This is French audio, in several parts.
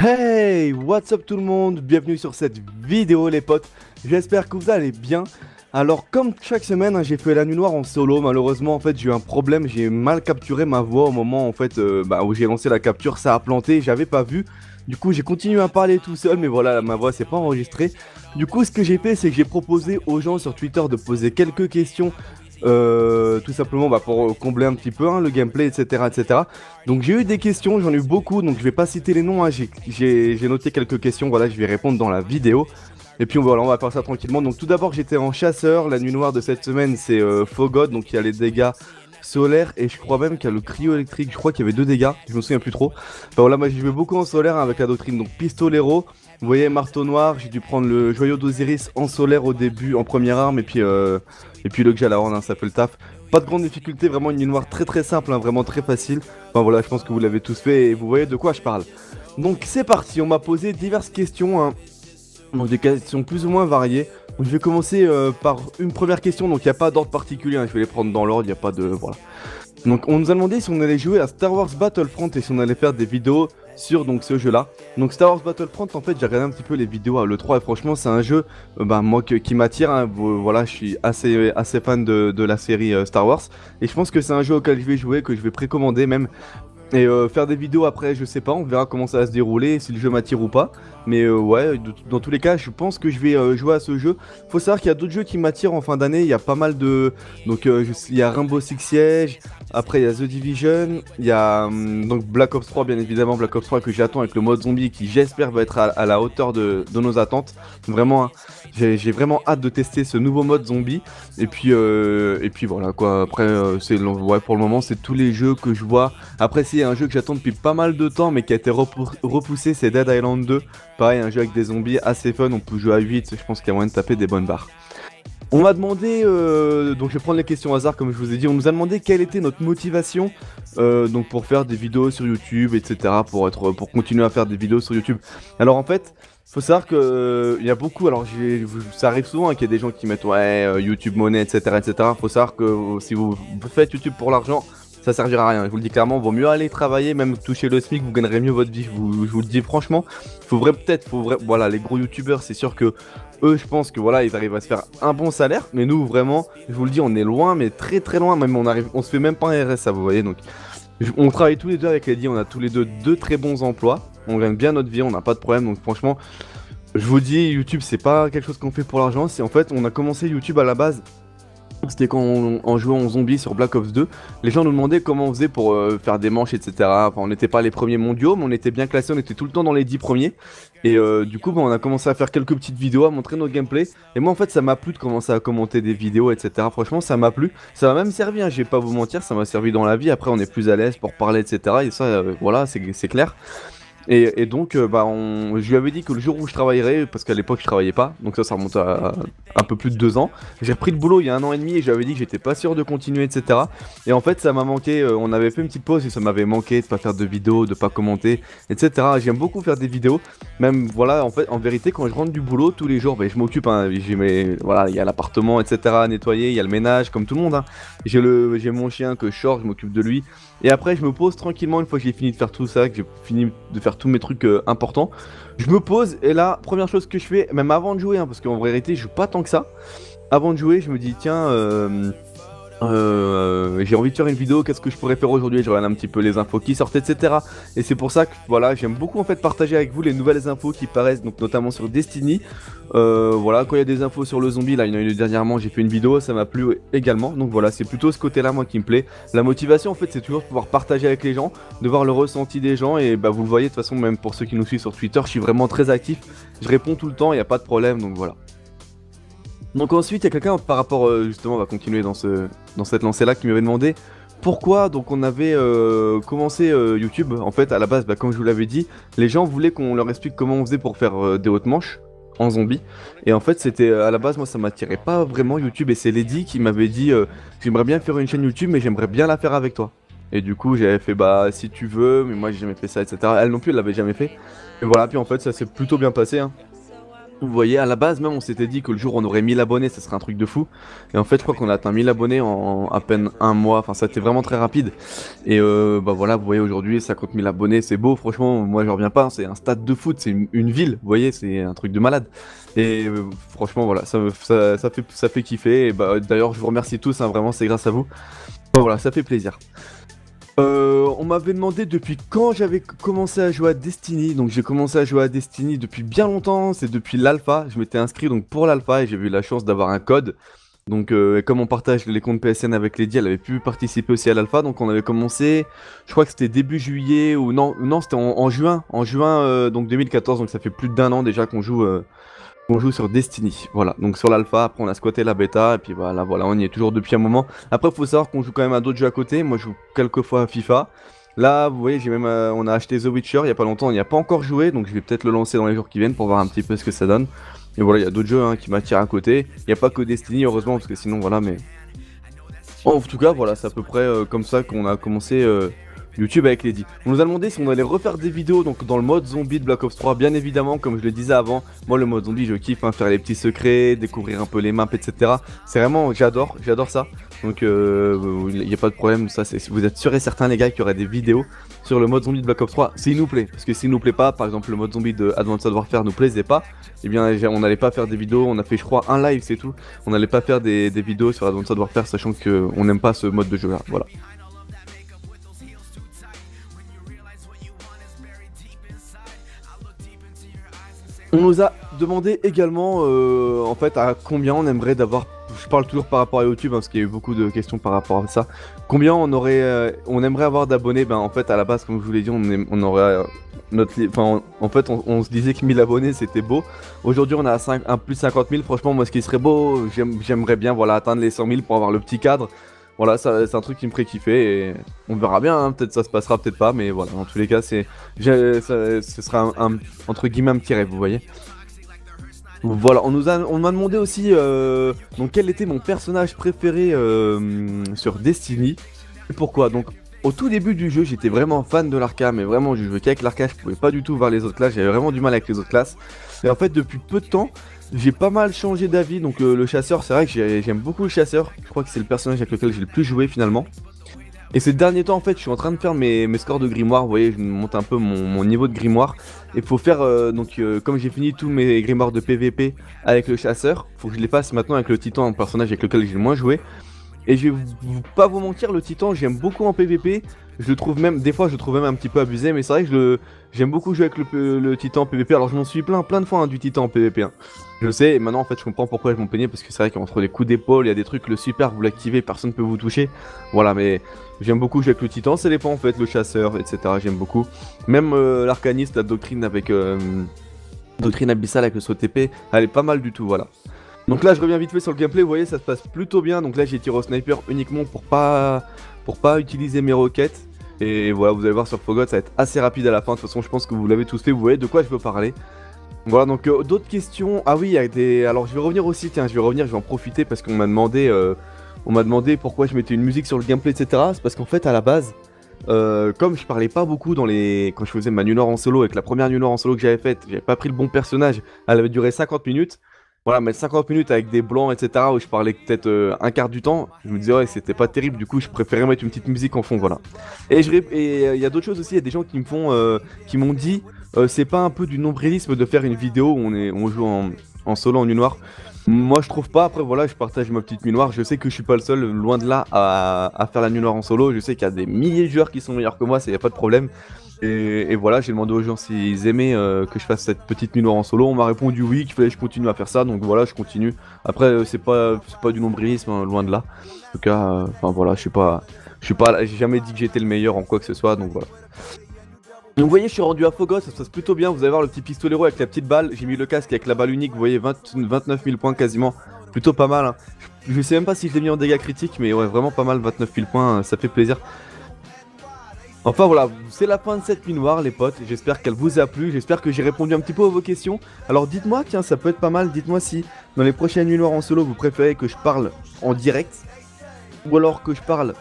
Hey, what's up tout le monde? Bienvenue sur cette vidéo les potes. J'espère que vous allez bien. Alors comme chaque semaine, j'ai fait la nuit noire en solo. Malheureusement en fait j'ai eu un problème, j'ai mal capturé ma voix au moment en fait où j'ai lancé la capture, ça a planté, j'avais pas vu. Du coup j'ai continué à parler tout seul, mais voilà, ma voix s'est pas enregistrée. Du coup ce que j'ai fait, c'est que j'ai proposé aux gens sur Twitter de poser quelques questions. Tout simplement pour combler un petit peu le gameplay, etc. Donc j'ai eu des questions, j'en ai eu beaucoup, donc je vais pas citer les noms, j'ai noté quelques questions, voilà, je vais répondre dans la vidéo. Et puis voilà, on va faire ça tranquillement. Donc tout d'abord j'étais en chasseur, la nuit noire de cette semaine c'est Fogod, donc il y a les dégâts solaires et je crois même qu'il y a le cryo électrique, je crois qu'il y avait deux dégâts, je me souviens plus trop. Enfin voilà, moi j'y vais beaucoup en solaire avec la doctrine, donc pistolero. Vous voyez, marteau noir, j'ai dû prendre le joyau d'Osiris en solaire au début, en première arme, et puis le Gjallarhorn, ça fait le taf. Pas de grande difficulté, vraiment une nuit noire très simple, vraiment très facile. Enfin voilà, je pense que vous l'avez tous fait et vous voyez de quoi je parle. Donc c'est parti, on m'a posé diverses questions, donc des questions plus ou moins variées. Donc je vais commencer par une première question, donc il n'y a pas d'ordre particulier, je vais les prendre dans l'ordre, il n'y a pas de... voilà. Donc on nous a demandé si on allait jouer à Star Wars Battlefront et si on allait faire des vidéos sur ce jeu là. Donc Star Wars Battlefront, en fait j'ai regardé un petit peu les vidéos à l'E3 et franchement c'est un jeu moi qui m'attire, voilà, je suis assez fan de la série Star Wars. Et je pense que c'est un jeu auquel je vais jouer, que je vais précommander même. Et faire des vidéos après, je sais pas, on verra comment ça va se dérouler, si le jeu m'attire ou pas. Mais ouais, dans tous les cas, je pense que je vais jouer à ce jeu. Faut savoir qu'il y a d'autres jeux qui m'attirent en fin d'année, il y a pas mal de... Donc il y a Rainbow Six Siege, après il y a The Division, il y a donc Black Ops 3 bien évidemment, Black Ops 3 que j'attends avec le mode zombie qui j'espère va être à la hauteur de nos attentes. Vraiment, j'ai vraiment hâte de tester ce nouveau mode zombie. Et puis voilà quoi, après ouais, pour le moment c'est tous les jeux que je vois. Après c'est un jeu que j'attends depuis pas mal de temps mais qui a été repoussé, c'est Dead Island 2. Pareil, un jeu avec des zombies assez fun, on peut jouer à 8, je pense qu'il y a moyen de taper des bonnes barres. On m'a demandé, donc je vais prendre les questions au hasard comme je vous ai dit, on nous a demandé quelle était notre motivation donc pour faire des vidéos sur YouTube, etc. Pour continuer à faire des vidéos sur YouTube. Alors en fait, faut savoir que il y a beaucoup, alors ça arrive souvent qu'il y a des gens qui mettent ouais YouTube monnaie, etc. Faut savoir que si vous faites YouTube pour l'argent, ça servira à rien, je vous le dis clairement, vaut mieux aller travailler, même toucher le SMIC, vous gagnerez mieux votre vie, je vous le dis franchement. Voilà, les gros youtubeurs, c'est sûr que eux, je pense que voilà, ils arrivent à se faire un bon salaire, mais nous, vraiment, je vous le dis, on est loin, mais très loin, même on se fait même pas un RSA, vous voyez, donc on travaille tous les deux avec Lady, on a tous les deux très bons emplois, on gagne bien notre vie, on n'a pas de problème, donc franchement, je vous dis, YouTube, c'est pas quelque chose qu'on fait pour l'argent, c'est en fait, on a commencé YouTube à la base. C'était quand on jouait en zombie sur Black Ops 2, les gens nous demandaient comment on faisait pour faire des manches, etc. Enfin, on n'était pas les premiers mondiaux, mais on était bien classés, on était tout le temps dans les 10 premiers. Et du coup, on a commencé à faire quelques petites vidéos, à montrer nos gameplays. Et moi, en fait, ça m'a plu de commencer à commenter des vidéos, etc. Franchement, ça m'a plu. Ça m'a même servi, je vais pas vous mentir, ça m'a servi dans la vie. Après, on est plus à l'aise pour parler, etc. Et ça, voilà, c'est clair. Et donc, je lui avais dit que le jour où je travaillerais, parce qu'à l'époque je travaillais pas, donc ça remonte à un peu plus de 2 ans. J'ai repris le boulot il y a 1 an et demi et je lui avais dit que j'étais pas sûr de continuer, etc. Et en fait, ça m'a manqué. On avait fait une petite pause et ça m'avait manqué de pas faire de vidéos, de pas commenter, etc. J'aime beaucoup faire des vidéos. Même voilà, en fait, en vérité, quand je rentre du boulot tous les jours, je m'occupe. Voilà, il y a l'appartement, etc. à nettoyer, il y a le ménage, comme tout le monde. J'ai mon chien que je sors, je m'occupe de lui. Et après, je me pose tranquillement une fois que j'ai fini de faire tout ça, que j'ai fini de faire tous mes trucs importants. Je me pose et là, première chose que je fais, même avant de jouer, parce qu'en vérité, je joue pas tant que ça. Avant de jouer, je me dis, tiens, j'ai envie de faire une vidéo, qu'est-ce que je pourrais faire aujourd'hui? Je regarde un petit peu les infos qui sortent, etc. Et c'est pour ça que voilà, j'aime beaucoup en fait partager avec vous les nouvelles infos qui paraissent, donc notamment sur Destiny. Voilà, quand il y a des infos sur le zombie, là il y en a eu dernièrement, j'ai fait une vidéo, ça m'a plu également. Donc voilà, c'est plutôt ce côté là moi qui me plaît. La motivation en fait c'est toujours de pouvoir partager avec les gens, de voir le ressenti des gens. Et vous le voyez de toute façon, même pour ceux qui nous suivent sur Twitter, je suis vraiment très actif, je réponds tout le temps, il n'y a pas de problème, donc voilà. Donc ensuite, il y a quelqu'un par rapport, justement, on va continuer dans cette lancée-là, qui m'avait demandé pourquoi donc on avait commencé YouTube. En fait, à la base, comme je vous l'avais dit, les gens voulaient qu'on leur explique comment on faisait pour faire des hautes manches en zombie. Et en fait, c'était à la base, moi, ça m'attirait pas vraiment YouTube. Et c'est Lady qui m'avait dit j'aimerais bien faire une chaîne YouTube, mais j'aimerais bien la faire avec toi. Et du coup, j'avais fait si tu veux, mais moi j'ai jamais fait ça, etc. Elle non plus, elle l'avait jamais fait. Et voilà, puis en fait, ça s'est plutôt bien passé. Vous voyez, à la base même on s'était dit que le jour où on aurait 1000 abonnés, ça serait un truc de fou. Et en fait je crois qu'on a atteint 1000 abonnés en à peine un mois, enfin ça a été vraiment très rapide. Et bah voilà, vous voyez aujourd'hui 50 000 abonnés, c'est beau, franchement, moi je reviens pas, hein, c'est un stade de foot, c'est une ville, vous voyez, c'est un truc de malade. Et franchement voilà, ça fait kiffer. Et bah d'ailleurs je vous remercie tous, hein, vraiment c'est grâce à vous. Bah, voilà, ça fait plaisir. On m'avait demandé depuis quand j'avais commencé à jouer à Destiny. Donc j'ai commencé à jouer à Destiny depuis bien longtemps, c'est depuis l'alpha. Je m'étais inscrit donc pour l'alpha et j'ai eu la chance d'avoir un code. Donc et comme on partage les comptes PSN avec Lady, elle avait pu participer aussi à l'alpha. Donc on avait commencé, je crois que c'était début juillet ou non c'était en juin donc 2014. Donc ça fait plus d'1 an déjà qu'on joue sur Destiny, voilà. Donc sur l'alpha, après on a squatté la bêta, et puis voilà, on y est toujours depuis un moment. Après, faut savoir qu'on joue quand même à d'autres jeux à côté. Moi, je joue quelques fois à FIFA. Là, vous voyez, on a acheté The Witcher il y a pas longtemps, on n'y a pas encore joué, donc je vais peut-être le lancer dans les jours qui viennent pour voir un petit peu ce que ça donne. Et voilà, il y a d'autres jeux hein, qui m'attirent à côté. Il n'y a pas que Destiny, heureusement, parce que sinon, voilà, mais... En tout cas, voilà, c'est à peu près comme ça qu'on a commencé YouTube avec Lady. On nous a demandé si on allait refaire des vidéos donc dans le mode zombie de Black Ops 3, bien évidemment, comme je le disais avant. Moi, le mode zombie, je kiffe hein, faire les petits secrets, découvrir un peu les maps, etc. C'est vraiment, j'adore ça. Donc, il n'y a pas de problème. Ça, c'est si vous êtes sûr et certain, les gars, qu'il y aurait des vidéos sur le mode zombie de Black Ops 3, s'il nous plaît. Parce que s'il nous plaît pas, par exemple, le mode zombie de Advanced Warfare nous plaisait pas, eh bien, on n'allait pas faire des vidéos. On a fait, je crois, un live, c'est tout. On n'allait pas faire des vidéos sur Advanced Warfare, sachant qu'on n'aime pas ce mode de jeu là. Voilà. On nous a demandé également en fait à combien on aimerait d'avoir, je parle toujours par rapport à YouTube hein, parce qu'il y a eu beaucoup de questions par rapport à ça, combien on aimerait avoir d'abonnés. Ben en fait à la base comme je vous l'ai dit on aurait en fait on se disait que 1000 abonnés c'était beau. Aujourd'hui on a un plus de 50 000, franchement moi ce qui serait beau, j'aimerais bien voilà atteindre les 100 000 pour avoir le petit cadre. Voilà, c'est un truc qui me ferait kiffer et on verra bien, hein, peut-être ça se passera, peut-être pas, mais voilà, en tous les cas, ce sera entre guillemets un petit rêve, vous voyez. Voilà, on m'a demandé aussi donc quel était mon personnage préféré sur Destiny et pourquoi. Donc au tout début du jeu, j'étais vraiment fan de l'Arca, mais vraiment je jouais qu'avec l'Arca, je pouvais pas du tout voir les autres classes, j'avais vraiment du mal avec les autres classes. Et en fait, depuis peu de temps, j'ai pas mal changé d'avis. Donc le chasseur, c'est vrai que j'aime beaucoup le chasseur. Je crois que c'est le personnage avec lequel j'ai le plus joué finalement. Et ces derniers temps en fait je suis en train de faire mes scores de grimoire, vous voyez je monte un peu mon niveau de grimoire. Et faut faire comme j'ai fini tous mes grimoires de PVP avec le chasseur, faut que je les fasse maintenant avec le titan, un personnage avec lequel j'ai le moins joué. Et je vais pas vous mentir, le titan j'aime beaucoup en PVP. Je le trouve même, des fois je le trouve même un petit peu abusé, mais c'est vrai que j'aime beaucoup jouer avec le titan en PVP. Alors je m'en suis plein de fois hein, du titan en PVP hein. Je sais, et maintenant en fait je comprends pourquoi je m'en plaignais, parce que c'est vrai qu'entre les coups d'épaule, il y a des trucs, le super vous l'activez, personne ne peut vous toucher. Voilà, mais j'aime beaucoup jouer avec le titan, ça dépend en fait, le chasseur, etc. J'aime beaucoup. Même l'arcaniste, la doctrine avec doctrine abyssale avec le saut TP, elle est pas mal du tout, voilà. Donc là je reviens vite fait sur le gameplay, vous voyez ça se passe plutôt bien. Donc là j'ai tiré au sniper uniquement pour pas utiliser mes roquettes. Et voilà, vous allez voir sur Fogot, ça va être assez rapide à la fin. De toute façon je pense que vous l'avez tous fait, vous voyez de quoi je veux parler. Voilà, donc d'autres questions. Ah oui, il y a des... Alors je vais revenir aussi, tiens, je vais en profiter parce qu'on m'a demandé pourquoi je mettais une musique sur le gameplay, etc. C'est parce qu'en fait à la base, comme je parlais pas beaucoup quand je faisais ma Nuit Noire en solo, avec la première Nuit Noire en solo que j'avais faite, j'avais pas pris le bon personnage, elle avait duré 50 minutes. Voilà, mais 50 minutes avec des blancs, etc., où je parlais peut-être un quart du temps, je me disais, ouais, c'était pas terrible, du coup, je préférais mettre une petite musique en fond, voilà. Et il y a d'autres choses aussi, il y a des gens qui qui m'ont dit, c'est pas un peu du nombrilisme de faire une vidéo où on joue en solo en nuit noire. Moi, je trouve pas, après, voilà, je partage ma petite nuit noire, je sais que je suis pas le seul, loin de là, à faire la nuit noire en solo, je sais qu'il y a des milliers de joueurs qui sont meilleurs que moi, ça y a pas de problème. Et voilà, j'ai demandé aux gens s'ils aimaient que je fasse cette petite nuit noire en solo. On m'a répondu oui, qu'il fallait que je continue à faire ça. Donc voilà, je continue. Après, c'est pas du nombrilisme, hein, loin de là. En tout cas, enfin voilà, j'ai jamais dit que j'étais le meilleur en quoi que ce soit. Donc voilà. Donc vous voyez, je suis rendu à Fogos, ça se passe plutôt bien. Vous allez voir le petit pistolero avec la petite balle. J'ai mis le casque avec la balle unique. Vous voyez, 29 000 points quasiment. Plutôt pas mal. Hein. Je sais même pas si je l'ai mis en dégâts critiques, mais ouais, vraiment pas mal. 29 000 points, ça fait plaisir. Enfin voilà, c'est la fin de cette nuit noire les potes, j'espère qu'elle vous a plu, j'espère que j'ai répondu un petit peu à vos questions. Alors dites-moi, tiens ça peut être pas mal, dites-moi si dans les prochaines nuits noires en solo vous préférez que je parle en direct, ou alors que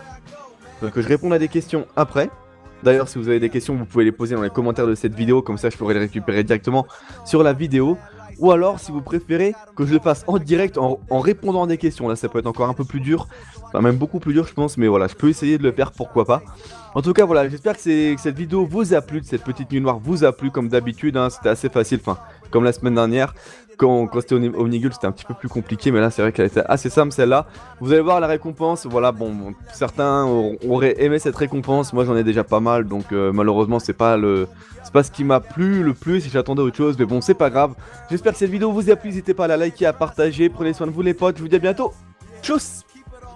je réponde à des questions après. D'ailleurs si vous avez des questions vous pouvez les poser dans les commentaires de cette vidéo, comme ça je pourrai les récupérer directement sur la vidéo. ou alors si vous préférez que je le fasse en direct en répondant à des questions. Là ça peut être encore un peu plus dur, enfin même beaucoup plus dur je pense, mais voilà, je peux essayer de le faire, pourquoi pas. En tout cas voilà, j'espère que cette vidéo vous a plu, cette petite nuit noire vous a plu comme d'habitude, hein, c'était assez facile, enfin comme la semaine dernière. Quand c'était Omnigul, c'était un petit peu plus compliqué, mais là c'est vrai qu'elle était assez simple celle-là. Vous allez voir la récompense, voilà, bon, certains auraient aimé cette récompense, moi j'en ai déjà pas mal, donc malheureusement c'est pas ce qui m'a plu le plus, si j'attendais autre chose, mais bon c'est pas grave. J'espère que cette vidéo vous a plu, n'hésitez pas à la liker, à partager, prenez soin de vous les potes, je vous dis à bientôt. Tchuss.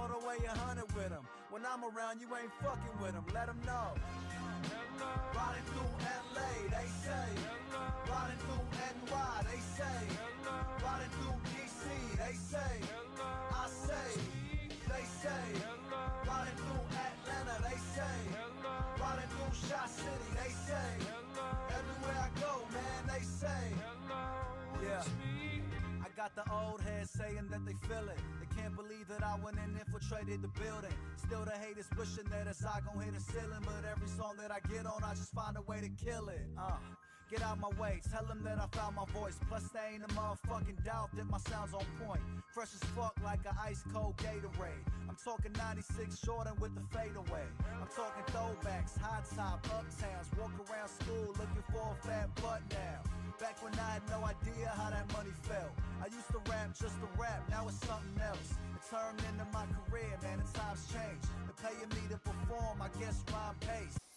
Got the old heads saying that they feel it. They can't believe that I went and infiltrated the building. Still the haters wishing that it's I gon' hit the ceiling. But every song that I get on, I just find a way to kill it. Get out my way, tell them that I found my voice. Plus they ain't a motherfucking doubt that my sound's on point. Fresh as fuck like an ice cold Gatorade. I'm talking 96 Jordan with the fadeaway. I'm talking throwbacks, high top, uptowns. Walk around school looking for a fat butt now. Back when I had no idea how that money felt. I used to rap just to rap, now it's something else. It turned into my career, man, and times change. They're paying me to perform, I guess rhyme pays.